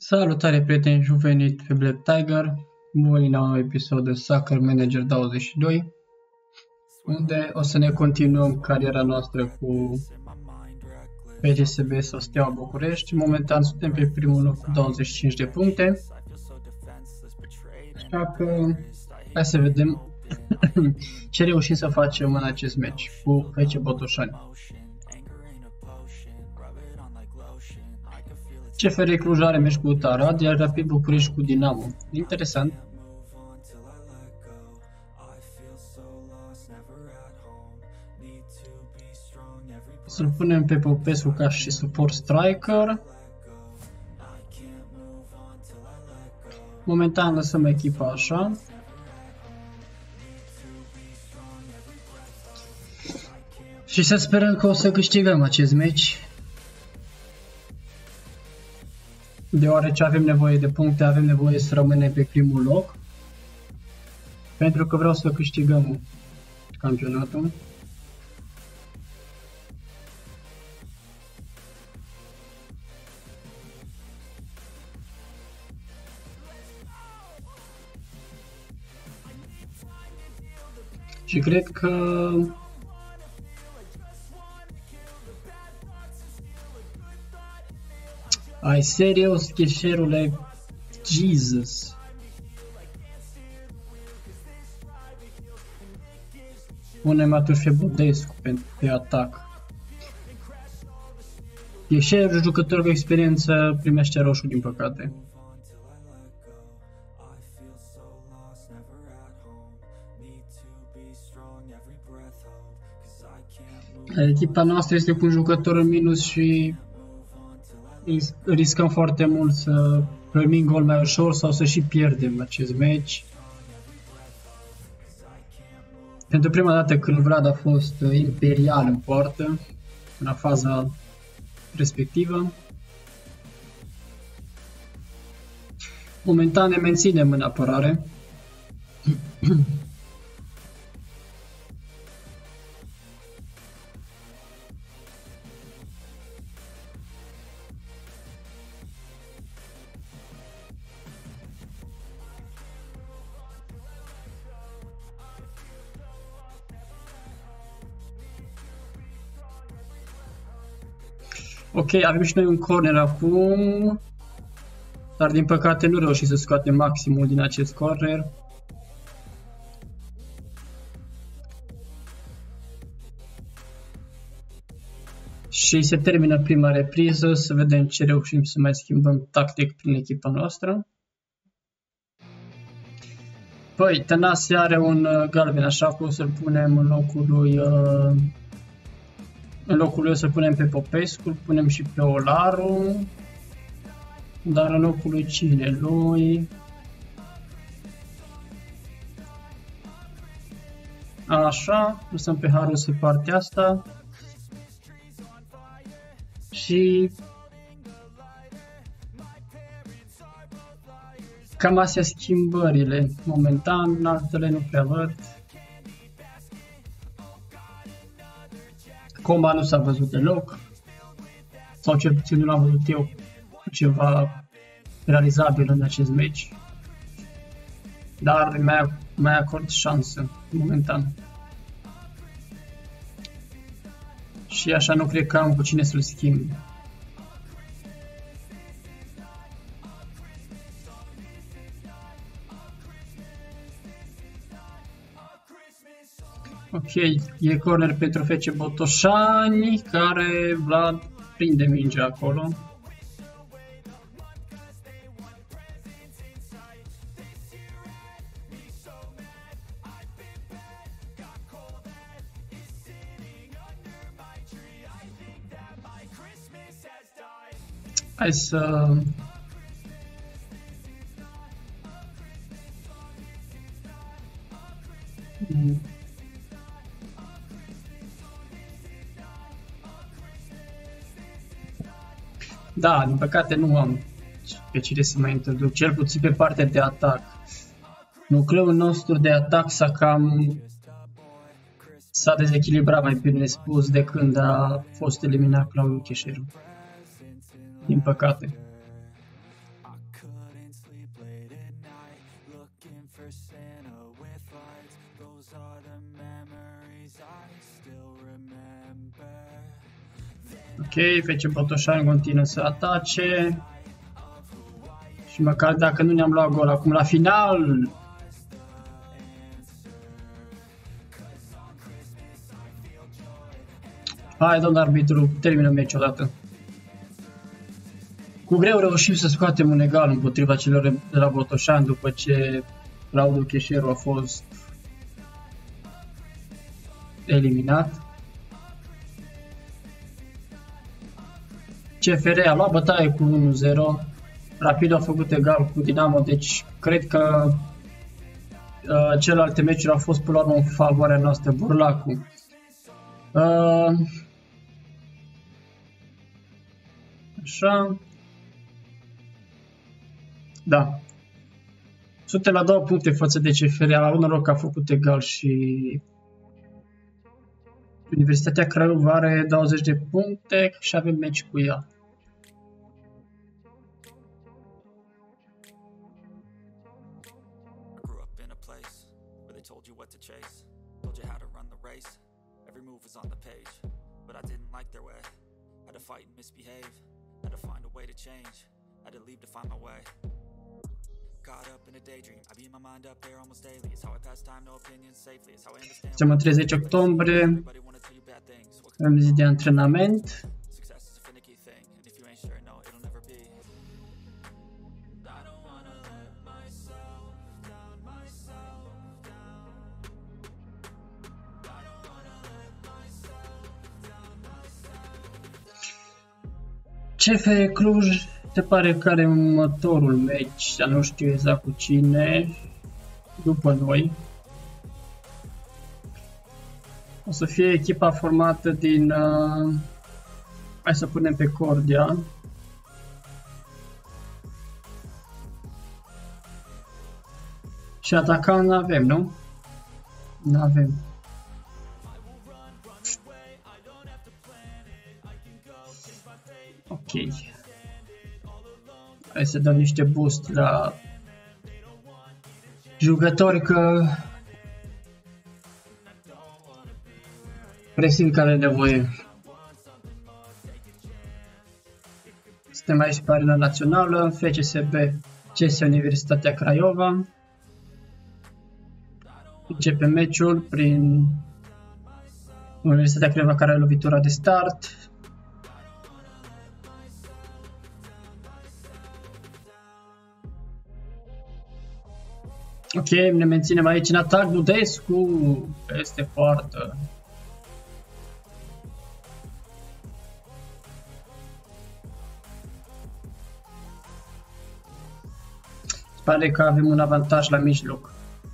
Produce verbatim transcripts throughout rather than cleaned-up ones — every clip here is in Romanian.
Salutare prieteni și bun venit pe Black Tiger, voi la un episod de Soccer Manager douăzeci și doi, unde o să ne continuăm cariera noastră cu P G S B sau Steaua București. Momentan suntem pe primul loc cu douăzeci și cinci de puncte, așa că hai să vedem ce reușim să facem în acest meci cu F C Botoșani. C F R Cluj are meci cu Arad, iar Rapid București cu Dinamo. Interesant. Să-l punem pe Popescu ca și support striker. Momentan lăsăm echipa așa. Și să sperăm că o să câștigăm acest meci. Deoarece avem nevoie de puncte, avem nevoie să rămânem pe primul loc. Pentru că vreau să câștigăm campionatul. Și cred că ai serios, cheșerule, Jesus. Punem atunci pe Budescu pe, pe atac. Cheșerul, jucător cu experiență, primește roșu din păcate. Echipa noastră este cu un jucător în minus și riscăm foarte mult să primim gol mai ușor sau să și pierdem acest meci. Pentru prima dată când Vlad a fost imperial în poartă, în faza respectivă. Momentan ne menținem în apărare. Ok, avem și noi un corner acum, dar din păcate nu reușim să scoatem maximul din acest corner. Și se termină prima repriză, să vedem ce reușim să mai schimbăm tactic prin echipa noastră. Păi, Tănase are un uh, galben, așa că o să-l punem în locul lui... Uh, În locul lui o să punem pe Popescu, îl punem și pe Olaru, dar în locul lui cine? Lui... Așa, lăsăm pe Harus pe partea asta. Și... Cam astea schimbările. Momentan, altele nu prea văd. Coma nu s-a văzut deloc, sau cel puțin nu l-am văzut eu ceva realizabil în acest meci, dar mai, mai acord șansă momentan. Și așa nu cred că am cu cine să-l schimb. Ok, e corner pentru F C Botoșani, care Vlad prinde mingea acolo. Hai să... Mm. Da, din păcate nu am pe cine să mai introduc, cel puțin pe partea de atac. Nucleul nostru de atac s-a cam s-a dezechilibrat, mai bine spus, de când a fost eliminat Claudiu Cheșeru. Din păcate. Ok, F C Botoșani continuă să atace. Și măcar dacă nu ne-am luat gol acum la final. Hai, domn arbitru, termină meciul odată. Cu greu reușim să scoatem un egal împotriva celor de la Botoșani după ce Radu Cheșeru a fost eliminat. C F R a luat bătaie cu unu zero. Rapid a făcut egal cu Dinamo, deci cred că uh, celelalte meciuri au fost până la urmă în favoarea noastră. Burlacu. Uh, așa. Da. Suntem la două puncte față de C F R. La un noroc că a făcut egal și Universitatea Craiova are douăzeci de puncte și avem meci cu ea. Suntem în treizeci octombrie, avem zi de antrenament. C F R Cluj se pare că are următorul meci, dar nu știu exact cu cine, după noi. O să fie echipa formată din... Uh, hai să punem pe Cordia. Și atacant n-avem, nu? N-avem. Ok. Hai să dăm niște boost la jucători că presimt că are nevoie. Suntem aici pe arena națională, F C S B, C S Universitatea Craiova. Începe meciul prin Universitatea Craiova care are lovitura de start. Ok, ne menținem aici în atac. Dudescu peste poartă. Pare că avem un avantaj la mijloc.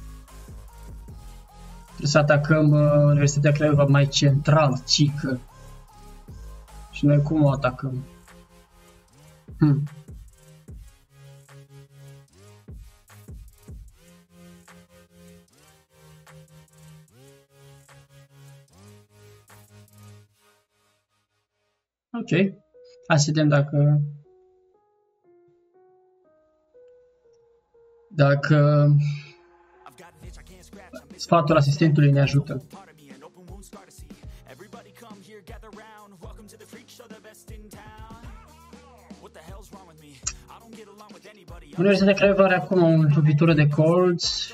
Trebuie să atacăm uh, Universitatea Craiova mai central, cică. Și noi cum o atacăm? Hmm. Ok. Hai să vedem dacă... Dacă sfatul asistentului ne ajută. Universitatea Craiova are acum o lovitură de colț.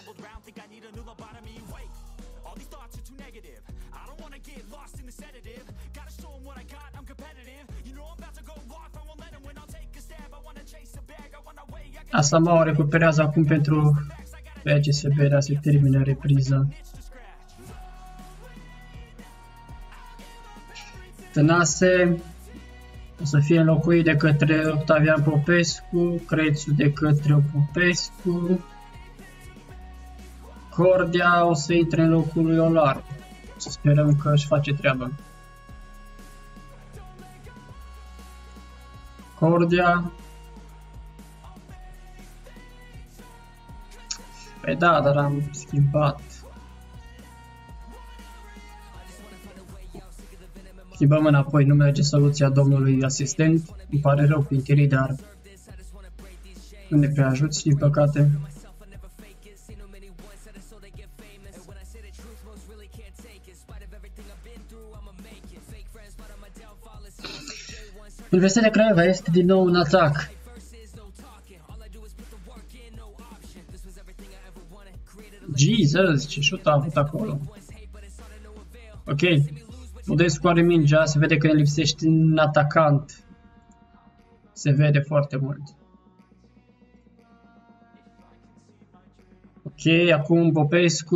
Asamoah o recuperează acum pentru F C S B, dar se termină repriza. Tănase o să fie înlocuit de către Octavian Popescu, Crețu de către Popescu, Cordia o să intre în locul lui Olaru. Să sperăm că își face treaba. Cordia. Păi da, dar am schimbat. Schimbăm înapoi, nu merge soluția domnului asistent. Îmi pare rău cu Interi, dar nu ne prea ajuți, din păcate. Universitatea Craiova este din nou în atac. Jesus, ce șut a avut acolo. Ok. Budescu are mingea, se vede că ne lipsește un atacant. Se vede foarte mult. Ok, acum Popescu.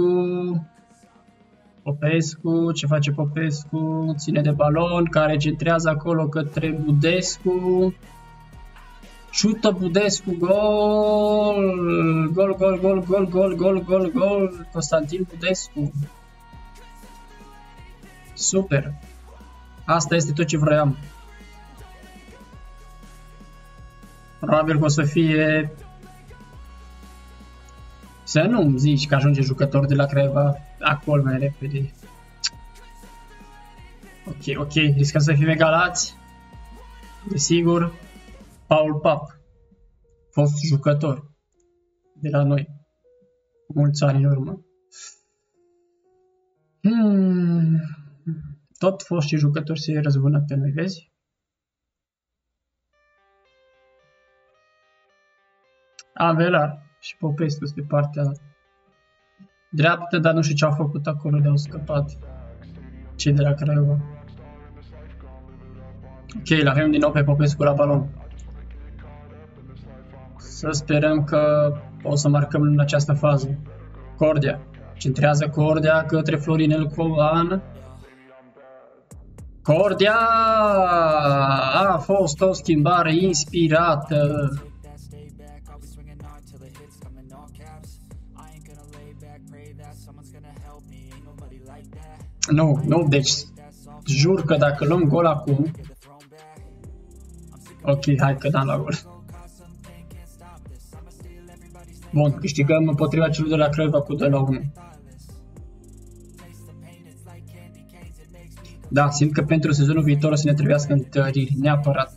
Popescu, ce face Popescu? Ține de balon, care centrează acolo către Budescu. Șută Budescu, gol! Gol, gol, gol, gol, gol, gol, gol, gol! Constantin Budescu. Super! Asta este tot ce vroiam. Probabil că o să fie... Să nu-mi zici că ajunge jucător de la Craiova acolo mai repede. Ok, ok, riscăm să fim egalați. Desigur, Paul Pap, fost jucător de la noi, mulți ani în urmă. Hmm. Tot foștii jucători se răzbună pe noi, vezi? Avelar și Popescu pe partea dreaptă, dar nu știu ce au făcut acolo, de-au scăpat cei de la Craiova. Ok, îl avem din nou pe Popescu la balon. Să sperăm că o să marcăm în această fază. Cordia. Centrează Cordia către Florinel Covan. Cordia! A fost o schimbare inspirată. Nu, nu, deci jur că dacă luăm gol acum... Ok, hai că dăm la gol. Bun, câștigăm împotriva celor de la Craiova cu doi la unu. Da, simt că pentru sezonul viitor o să ne trebuiască întăriri, neapărat.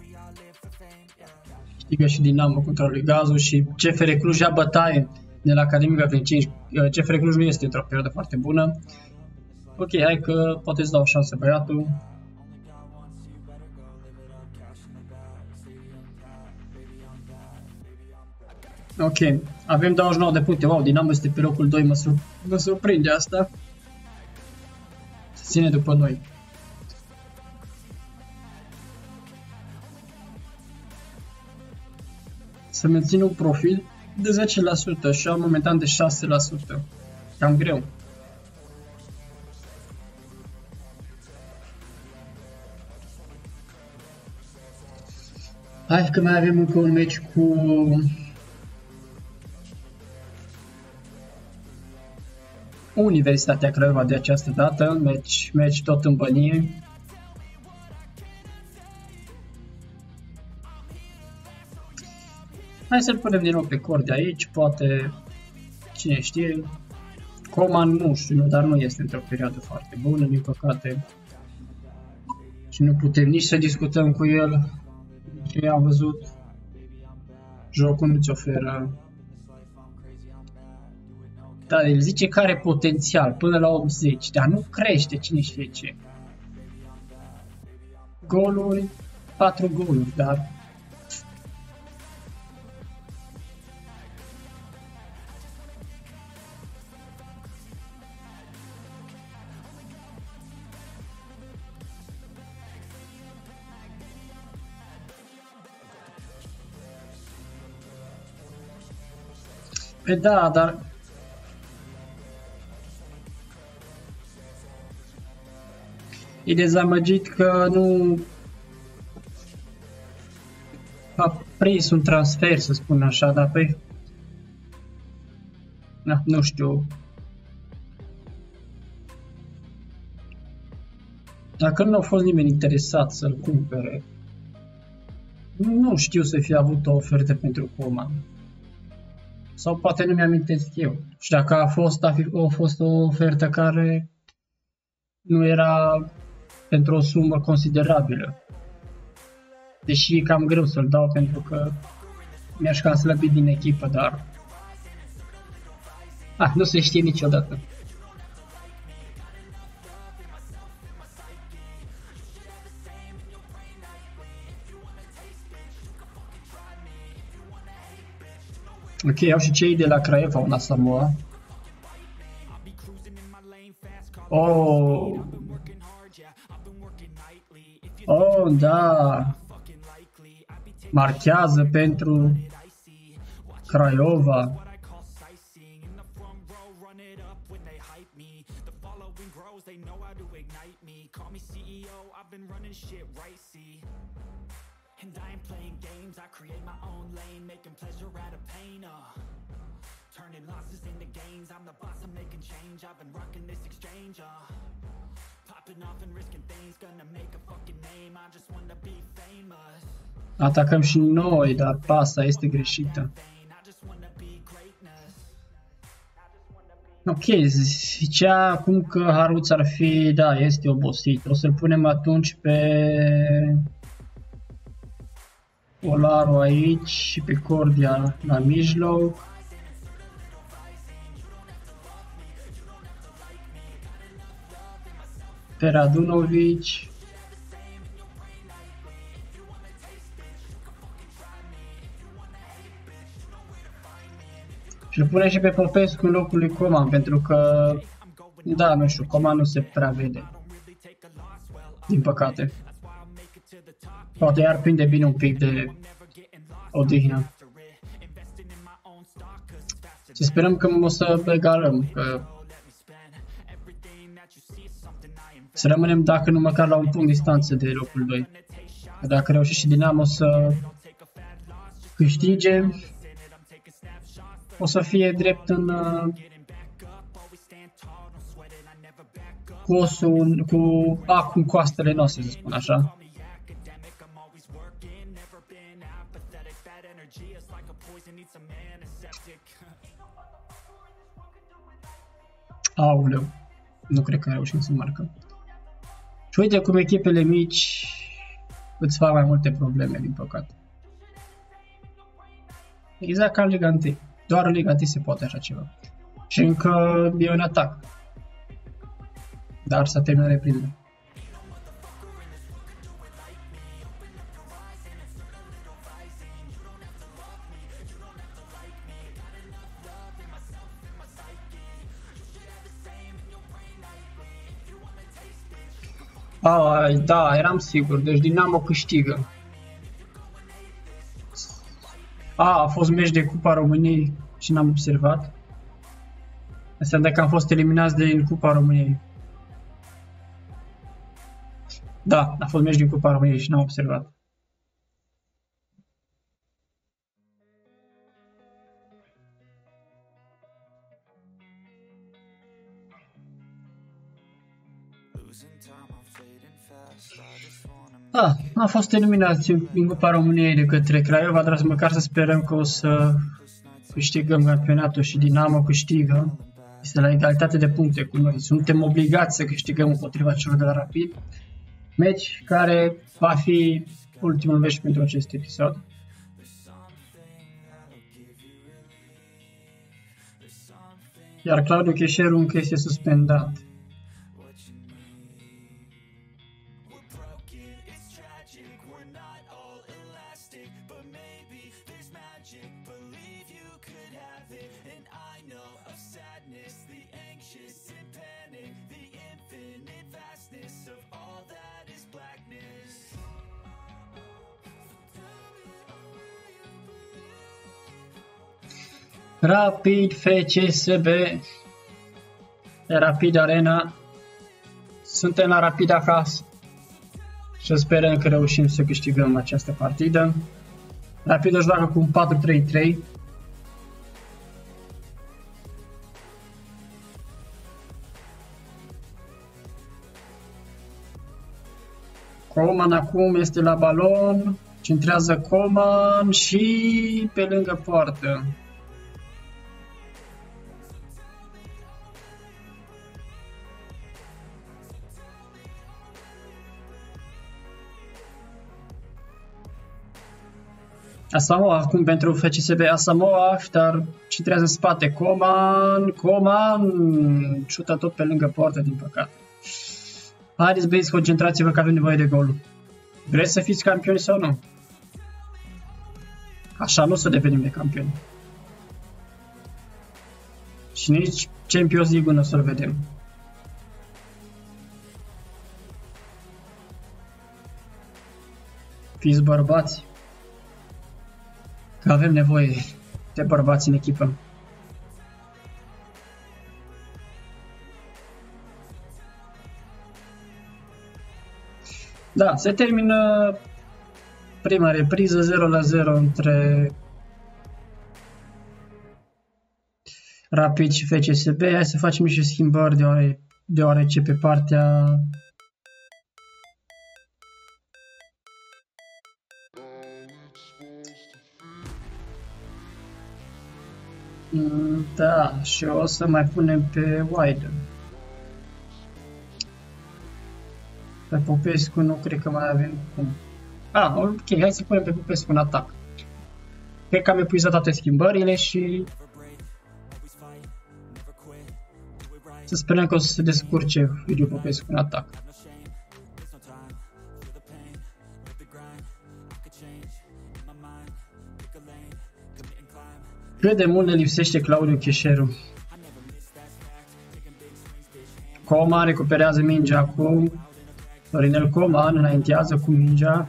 Câștigă și Dinamo contra lui Gazu și C F R Cluj ia bătaie de la Academica Vâncinci. C F R Cluj nu este într-o perioadă foarte bună. Ok, hai că poate îți dau o șansă băiatul. Ok, avem douăzeci și nouă de puncte. Wow, Dinamo este pe locul doi, mă, sur mă surprinde asta. Se ține după noi. Să mențin un profil de zece la sută și am momentan de șase la sută. Cam greu. Hai că mai avem încă un meci cu Universitatea Craiova de această dată, meci, meci tot în bănie. Hai să-l punem din nou pe Cordia aici, poate, cine știe, Coman nu știu, dar nu este într-o perioadă foarte bună, din păcate. Și nu putem nici să discutăm cu el, ce am văzut, jocul nu-ți oferă. Da, el zice că are potențial până la optzeci, dar nu crește, cine știe ce. Goluri, patru goluri, dar... Pe da, dar... E dezamăgit că nu a prins un transfer, să spun așa, dar pe... Na, nu știu. Dacă nu a fost nimeni interesat să-l cumpere, nu știu să fie avut o ofertă pentru Coman. Sau poate nu mi-amintesc eu. Și dacă a fost, a, fi, a fost o ofertă care nu era pentru o sumă considerabilă. Deși e cam greu să-l dau pentru că mi-aș cam slăbi din echipă, dar... Ah, nu se știe niciodată. Ok, au și cei de la Craiova un Asamoah. Oh. Oh, da. Marchează pentru Craiova. Atacăm și noi, dar pasa este greșită. Ok, zicea acum că Haruț ar fi, da, este obosit. O să-l punem atunci pe Olaru aici și pe Cordia la mijloc. Pe Radunovic. Și îl pune și pe Popescu în locul lui Coman, pentru că, da, nu știu, Coman nu se prea vede. Din păcate. Poate ar prinde bine un pic de odihnă. Să sperăm că o să egalăm, că să rămânem, dacă nu măcar la un punct distanță de locul doi. Că dacă reușește și Dinamo să câștige, o să fie drept în cu osul, cu acum coastele noastre, să spun așa. Aoleu, nu cred că reușim să marcăm. Și uite cum echipele mici îți fac mai multe probleme, din păcate. Exact ca în Liga unu. Doar în Liga unu se poate așa ceva. Și încă e un atac. Dar s-a terminat repriză. Ah, da, eram sigur. Deci Dinamo câștigă. A, a fost meci de Cupa României și n-am observat. Înseamnă că am fost eliminați din Cupa României. Da, a fost meci din Cupa României și n-am observat. Ah, a fost eliminați din Cupa României de către Craiova, dar măcar să sperăm că o să câștigăm campionatul și Dinamo câștigă. Este la egalitate de puncte cu noi. Suntem obligați să câștigăm împotriva celor de la Rapid. Meci care va fi ultimul meci pentru acest episod. Iar Claudiu Cheșeru încă este suspendat. Rapid F C S B, Rapid Arena, suntem la Rapid acasă și sperăm că reușim să câștigăm această partidă. Rapid își joacă cu un patru trei trei. Coman acum este la balon, centrează Coman și pe lângă poartă. Asamoah acum pentru F C S B, Asamoah, dar centrează în spate Coman, Coman, șută tot pe lângă poartă, din păcate. Haideți băieți, concentrați-vă că avem nevoie de gol. Vreți să fiți campioni sau nu? Așa nu o să devenim de campioni. Și nici Champions League-ul nu o să-l vedem. Fiți bărbați. Că avem nevoie de bărbați în echipă. Da, se termină prima repriză zero la zero între Rapid și F C S B. Hai să facem niște schimbări deoare, deoarece pe partea da, și o să mai punem pe wide. Pe Popescu nu cred că mai avem cum. Ah, ok, hai să punem pe Popescu în atac. Cred că am epuizat toate schimbările și să sperăm că o să se descurce Liviu Popescu în atac. Cât de mult ne lipsește Claudiu Cheșeru. Coman recuperează mingea acum. Florinel Coman înaintează cu mingea.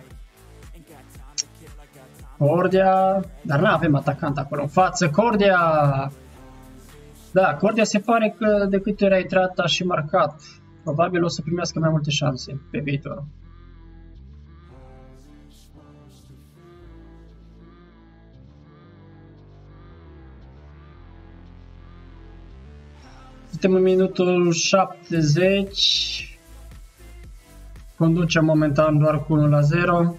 Cordia, dar nu avem atacant acolo în față. Cordia! Da, Cordia se pare că de câte ori a intrat a și marcat. Probabil o să primească mai multe șanse pe viitor. Suntem în minutul șaptezeci. Conducem momentan doar cu unu la zero.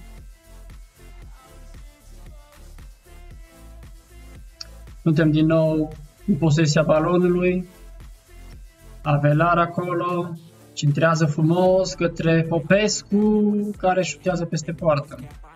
Suntem din nou în posesia balonului. Avelar acolo. Centrează frumos către Popescu, care șutează peste poartă.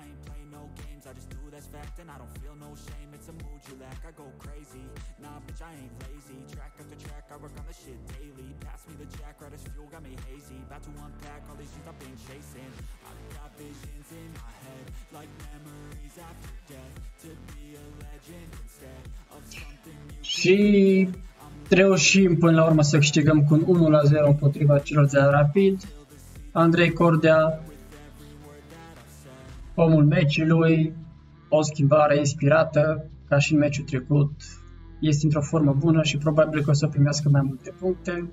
Și reușim până la urmă să câștigăm cu unu la zero împotriva celor de la Rapid. Andrei Cordia, omul meciului, o schimbare inspirată, ca și în meciul trecut. Este într-o formă bună și probabil că o să primească mai multe puncte.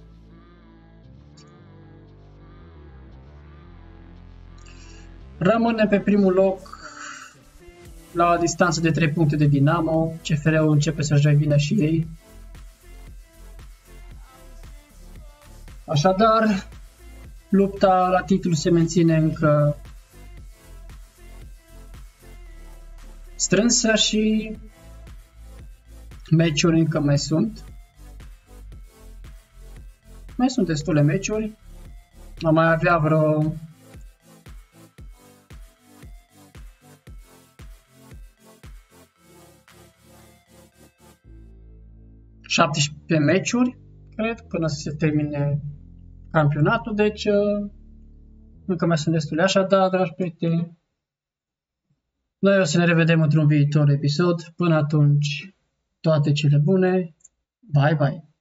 Rămâne pe primul loc la o distanță de trei puncte de Dinamo. C F R-ul începe să-și revină și ei. Așadar, lupta la titlu se menține încă strânsă și meciuri încă mai sunt. Mai sunt destule meciuri. Am mai avea vreo șaptesprezece meciuri, cred, până să se termine campionatul, deci încă mai sunt destule. Așadar, dragi prieteni, noi o să ne revedem într-un viitor episod. Până atunci, toate cele bune. Bye, bye!